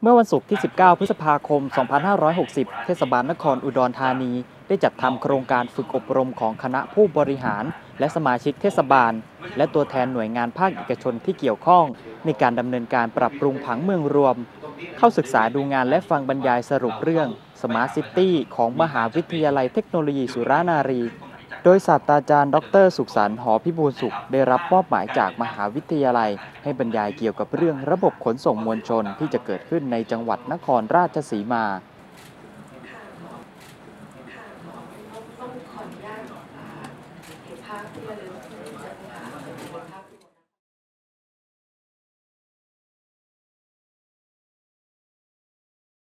เมื่อวันศุกร์ที่ 19 พฤษภาคม 2560 เทศบาลนครอุดรธานีได้จัดทำโครงการฝึกอบรมของคณะผู้บริหารและสมาชิกเทศบาลและตัวแทนหน่วยงานภาคเอกชนที่เกี่ยวข้องในการดำเนินการปรับปรุงผังเมืองรวมเข้าศึกษาดูงานและฟังบรรยายสรุปเรื่อง Smart City ของมหาวิทยาลัยเทคโนโลยีสุรานารีโดยศาสตราจารย์ดร.สุขสันต์ หอพิบูลสุขได้รับมอบหมายจากมหาวิทยาลัยให้บรรยายเกี่ยวกับเรื่องระบบขนส่งมวลชนที่จะเกิดขึ้นในจังหวัดนครราชสีมาต้องขออนุญาตเก็บภาพที่ระลึกจะค่ะ